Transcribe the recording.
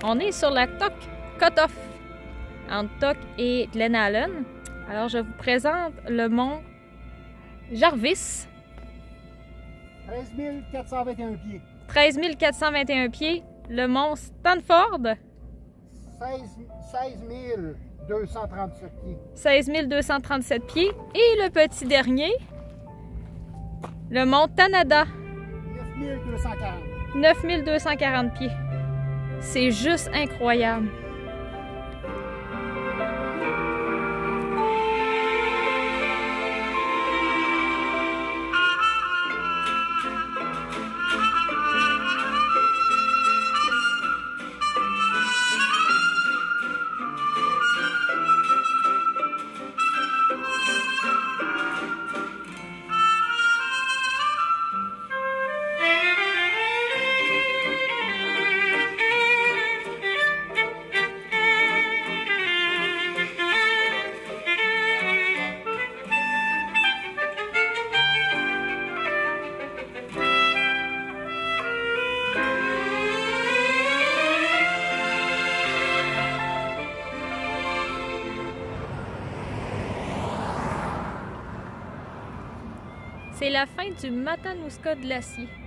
On est sur la Tok Cutoff, entre Tok et Glenallen. Alors, je vous présente le mont Jarvis. 13 421 pieds. 13 421 pieds. Le mont Stanford. 16 237 pieds. 16 237 pieds. Et le petit dernier, le mont Tanada. 9 240. 9 240 pieds. C'est juste incroyable. C'est la fin du Matanuska glacier.